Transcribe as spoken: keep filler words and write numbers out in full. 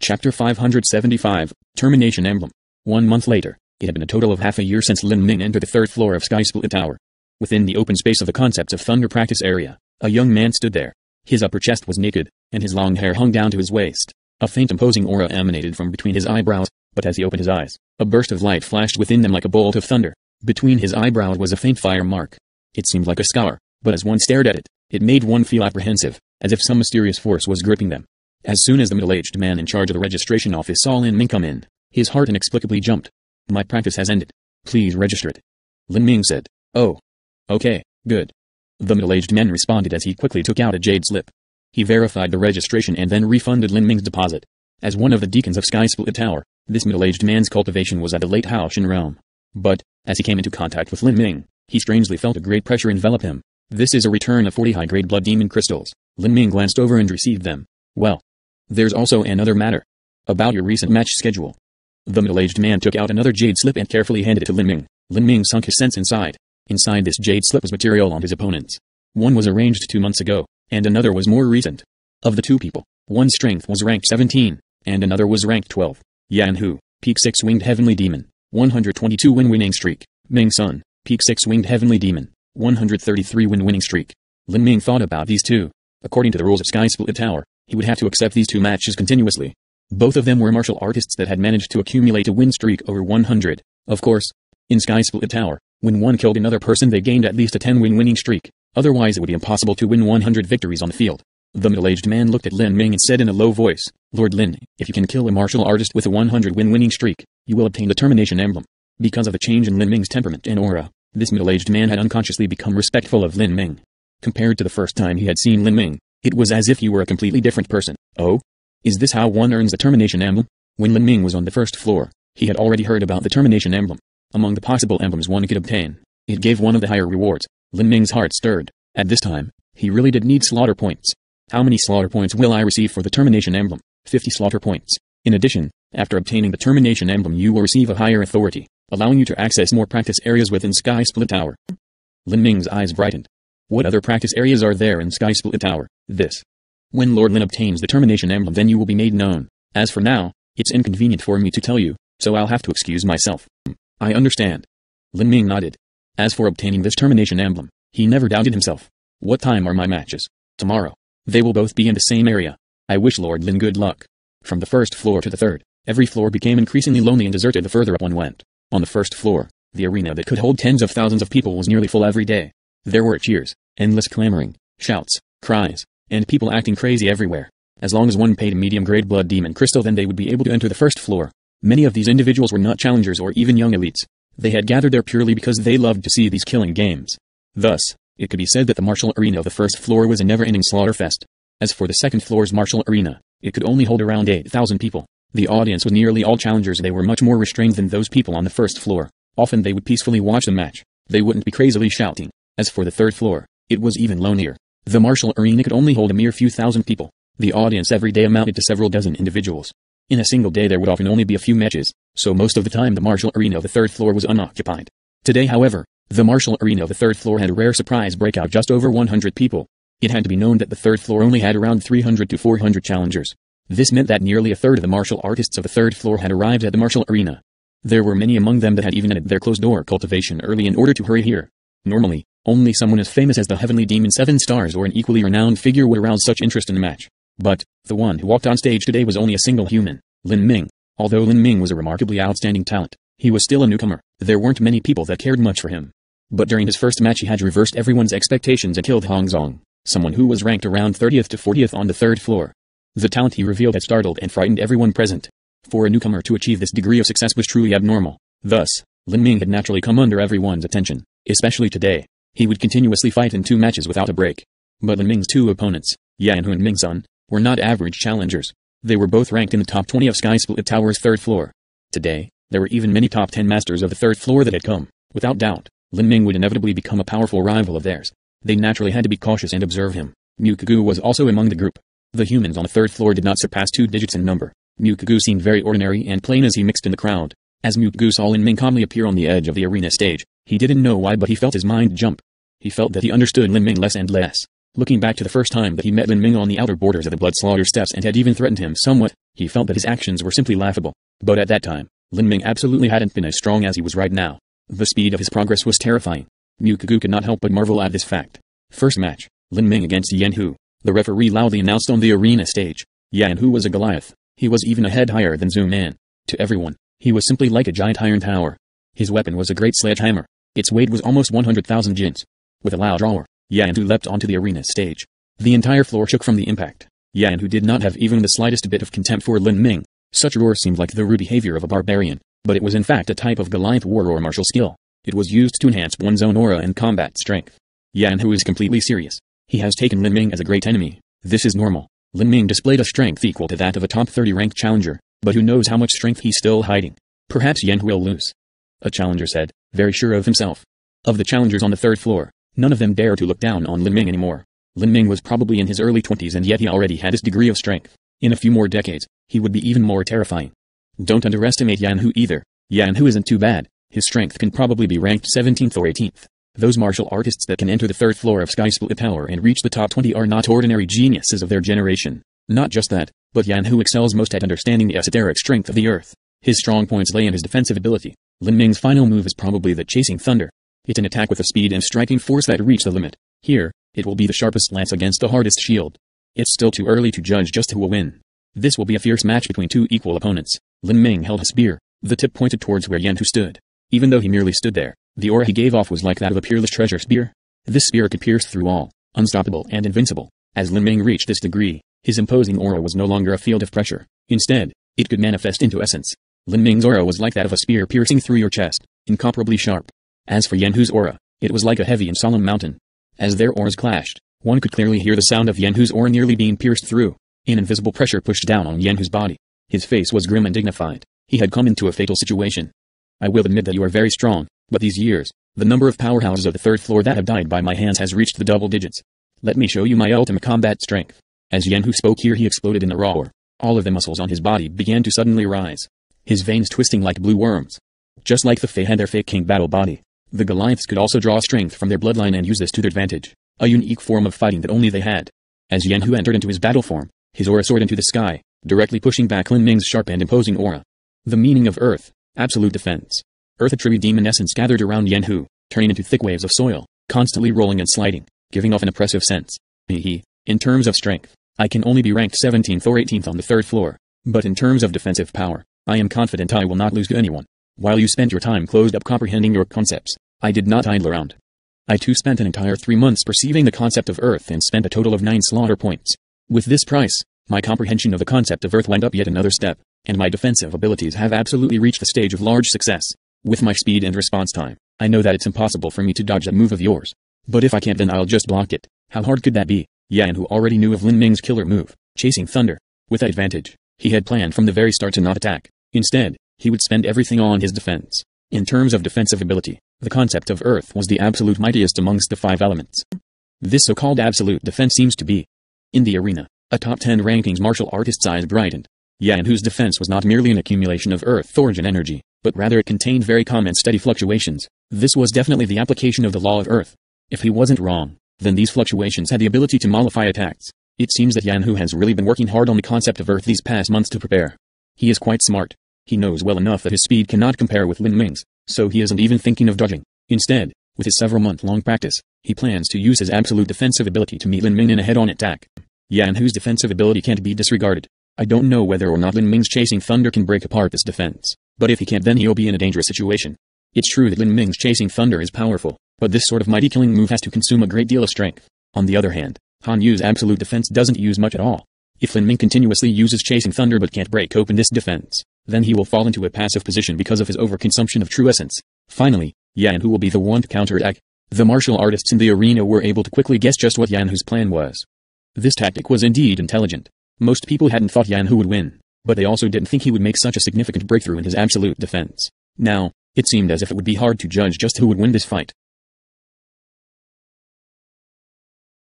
Chapter five hundred seventy-five, Termination Emblem. One month later, it had been a total of half a year since Lin Ming entered the third floor of Sky Split Tower. Within the open space of the Concepts of Thunder practice area, a young man stood there. His upper chest was naked, and his long hair hung down to his waist. A faint imposing aura emanated from between his eyebrows, but as he opened his eyes, a burst of light flashed within them like a bolt of thunder. Between his eyebrows was a faint fire mark. It seemed like a scar, but as one stared at it, it made one feel apprehensive, as if some mysterious force was gripping them. As soon as the middle-aged man in charge of the registration office saw Lin Ming come in, his heart inexplicably jumped. "My practice has ended. Please register it." Lin Ming said. "Oh. Okay, good." The middle-aged man responded as he quickly took out a jade slip. He verified the registration and then refunded Lin Ming's deposit. As one of the deacons of Sky Split Tower, this middle-aged man's cultivation was at the late Haoshan realm. But, as he came into contact with Lin Ming, he strangely felt a great pressure envelop him. "This is a return of forty high-grade blood demon crystals." Lin Ming glanced over and received them. "Well, there's also another matter. About your recent match schedule." The middle-aged man took out another jade slip and carefully handed it to Lin Ming. Lin Ming sunk his sense inside. Inside this jade slip was material on his opponents. One was arranged two months ago, and another was more recent. Of the two people, one's strength was ranked seventeen, and another was ranked twelve. Yan Hu, Peak six Winged Heavenly Demon, one hundred twenty-two win winning streak. Ming Sun, Peak six Winged Heavenly Demon, one hundred thirty-three win winning streak. Lin Ming thought about these two. According to the rules of Sky Split Tower, he would have to accept these two matches continuously. Both of them were martial artists that had managed to accumulate a win streak over one hundred. Of course, in Sky Split Tower, when one killed another person they gained at least a ten win winning streak. Otherwise it would be impossible to win one hundred victories on the field. The middle-aged man looked at Lin Ming and said in a low voice, "Lord Lin, if you can kill a martial artist with a one hundred win winning streak, you will obtain the Termination Emblem." Because of the change in Lin Ming's temperament and aura, this middle-aged man had unconsciously become respectful of Lin Ming. Compared to the first time he had seen Lin Ming, it was as if he were a completely different person. "Oh? Is this how one earns the Termination Emblem?" When Lin Ming was on the first floor, he had already heard about the Termination Emblem. Among the possible emblems one could obtain, it gave one of the higher rewards. Lin Ming's heart stirred. At this time, he really did need slaughter points. "How many slaughter points will I receive for the Termination Emblem?" fifty slaughter points. In addition, after obtaining the Termination Emblem you will receive a higher authority, allowing you to access more practice areas within Sky Split Tower. Lin Ming's eyes brightened. What other practice areas are there in Sky Split Tower? This. When Lord Lin obtains the Termination Emblem then you will be made known. As for now, it's inconvenient for me to tell you, so I'll have to excuse myself. "I understand." Lin Ming nodded. As for obtaining this Termination Emblem, he never doubted himself. "What time are my matches?" "Tomorrow. They will both be in the same area. I wish Lord Lin good luck." From the first floor to the third, every floor became increasingly lonely and deserted the further up one went. On the first floor, the arena that could hold tens of thousands of people was nearly full every day. There were cheers, endless clamoring, shouts, cries, and people acting crazy everywhere. As long as one paid a medium-grade blood demon crystal then they would be able to enter the first floor. Many of these individuals were not challengers or even young elites. They had gathered there purely because they loved to see these killing games. Thus, it could be said that the martial arena of the first floor was a never-ending slaughter fest. As for the second floor's martial arena, it could only hold around eight thousand people. The audience was nearly all challengers. They were much more restrained than those people on the first floor. Often they would peacefully watch the match. They wouldn't be crazily shouting. As for the third floor, it was even lonelier. The martial arena could only hold a mere few thousand people. The audience every day amounted to several dozen individuals. In a single day there would often only be a few matches, so most of the time the martial arena of the third floor was unoccupied. Today, however, the martial arena of the third floor had a rare surprise breakout just over one hundred people. It had to be known that the third floor only had around three hundred to four hundred challengers. This meant that nearly a third of the martial artists of the third floor had arrived at the martial arena. There were many among them that had even ended their closed-door cultivation early in order to hurry here. Normally, only someone as famous as the Heavenly Demon Seven Stars or an equally renowned figure would arouse such interest in a match. But, the one who walked on stage today was only a single human, Lin Ming. Although Lin Ming was a remarkably outstanding talent, he was still a newcomer. There weren't many people that cared much for him. But during his first match he had reversed everyone's expectations and killed Hong Zong, someone who was ranked around thirtieth to fortieth on the third floor. The talent he revealed had startled and frightened everyone present. For a newcomer to achieve this degree of success was truly abnormal. Thus, Lin Ming had naturally come under everyone's attention, especially today. He would continuously fight in two matches without a break. But Lin Ming's two opponents, Yan Hu and Ming Sun, were not average challengers. They were both ranked in the top twenty of Sky Split Tower's third floor. Today, there were even many top ten masters of the third floor that had come. Without doubt, Lin Ming would inevitably become a powerful rival of theirs. They naturally had to be cautious and observe him. Mukagu was also among the group. The humans on the third floor did not surpass two digits in number. Mukagu seemed very ordinary and plain as he mixed in the crowd. As Mukagu saw Lin Ming calmly appear on the edge of the arena stage, he didn't know why but he felt his mind jump. He felt that he understood Lin Ming less and less. Looking back to the first time that he met Lin Ming on the outer borders of the blood slaughter steps and had even threatened him somewhat, He felt that his actions were simply laughable. But at that time, Lin Ming absolutely hadn't been as strong as he was right now. The speed of his progress was terrifying. Mukaku could not help but marvel at this fact. First match, Lin Ming against Yanhu. The referee loudly announced on the arena stage. Yanhu was a Goliath. He was even a head higher than Zhu Man. To everyone, he was simply like a giant iron tower. His weapon was a great sledgehammer. Its weight was almost one hundred thousand jins. With a loud roar, Yanhu leapt onto the arena stage. The entire floor shook from the impact. Yanhu did not have even the slightest bit of contempt for Lin Ming. Such roar seemed like the rude behavior of a barbarian, but it was in fact a type of Goliath war or martial skill. It was used to enhance one's own aura and combat strength. Yanhu is completely serious. He has taken Lin Ming as a great enemy. This is normal. Lin Ming displayed a strength equal to that of a top thirty ranked challenger, but who knows how much strength he's still hiding. Perhaps Yanhu will lose. A challenger said, very sure of himself. Of the challengers on the third floor, none of them dare to look down on Lin Ming anymore. Lin Ming was probably in his early twenties and yet he already had this degree of strength. In a few more decades, he would be even more terrifying. Don't underestimate Yanhu either. Yanhu isn't too bad. His strength can probably be ranked seventeenth or eighteenth. Those martial artists that can enter the third floor of Sky Split Tower and reach the top twenty are not ordinary geniuses of their generation. Not just that, but Yanhu excels most at understanding the esoteric strength of the earth. His strong points lay in his defensive ability. Lin Ming's final move is probably the Chasing Thunder. It's an attack with a speed and striking force that reach the limit. Here, it will be the sharpest lance against the hardest shield. It's still too early to judge just who will win. This will be a fierce match between two equal opponents. Lin Ming held a spear, the tip pointed towards where Yanhu stood. Even though he merely stood there, the aura he gave off was like that of a peerless treasure spear. This spear could pierce through all, unstoppable and invincible. As Lin Ming reached this degree, his imposing aura was no longer a field of pressure. Instead, it could manifest into essence. Lin Ming's aura was like that of a spear piercing through your chest, incomparably sharp. As for Yanhu's aura, it was like a heavy and solemn mountain. As their auras clashed, one could clearly hear the sound of Yanhu's aura nearly being pierced through. An invisible pressure pushed down on Yanhu's body. His face was grim and dignified. He had come into a fatal situation. I will admit that you are very strong, but these years, the number of powerhouses of the third floor that have died by my hands has reached the double digits. Let me show you my ultimate combat strength. As Yanhu spoke here he exploded in a roar. All of the muscles on his body began to suddenly rise. His veins twisting like blue worms. Just like the Fae had their fake king battle body, the Goliaths could also draw strength from their bloodline and use this to their advantage. A unique form of fighting that only they had. As Yanhu entered into his battle form, his aura soared into the sky, directly pushing back Lin Ming's sharp and imposing aura. The meaning of Earth, absolute defense. Earth attribute demon essence gathered around Yanhu, turning into thick waves of soil, constantly rolling and sliding, giving off an oppressive sense. Hehe. In terms of strength, I can only be ranked seventeenth or eighteenth on the third floor. But in terms of defensive power, I am confident I will not lose to anyone. While you spent your time closed up comprehending your concepts, I did not idle around. I too spent an entire three months perceiving the concept of Earth and spent a total of nine slaughter points. With this price, my comprehension of the concept of Earth went up yet another step, and my defensive abilities have absolutely reached the stage of large success. With my speed and response time, I know that it's impossible for me to dodge that move of yours. But if I can't then I'll just block it. How hard could that be? Yanhu already knew of Lin Ming's killer move, Chasing Thunder. With that advantage, he had planned from the very start to not attack. Instead, he would spend everything on his defense. In terms of defensive ability, the concept of Earth was the absolute mightiest amongst the five elements. This so-called absolute defense seems to be. In the arena, a top ten rankings martial artist's eyes brightened. Yanhu's defense was not merely an accumulation of Earth origin energy, but rather it contained very calm and steady fluctuations. This was definitely the application of the law of Earth. If he wasn't wrong, then these fluctuations had the ability to mollify attacks. It seems that Yanhu has really been working hard on the concept of Earth these past months to prepare. He is quite smart. He knows well enough that his speed cannot compare with Lin Ming's, so he isn't even thinking of dodging. Instead, with his several month-long practice, he plans to use his absolute defensive ability to meet Lin Ming in a head-on attack. Yanhu's defensive ability can't be disregarded. I don't know whether or not Lin Ming's Chasing Thunder can break apart this defense, but if he can't then he'll be in a dangerous situation. It's true that Lin Ming's Chasing Thunder is powerful, but this sort of mighty killing move has to consume a great deal of strength. On the other hand, Han Yu's absolute defense doesn't use much at all. If Lin Ming continuously uses Chasing Thunder but can't break open this defense, then he will fall into a passive position because of his overconsumption of true essence. Finally, Yanhu will be the one to counterattack. The martial artists in the arena were able to quickly guess just what Yanhu's plan was. This tactic was indeed intelligent. Most people hadn't thought Yanhu would win, but they also didn't think he would make such a significant breakthrough in his absolute defense. Now, it seemed as if it would be hard to judge just who would win this fight.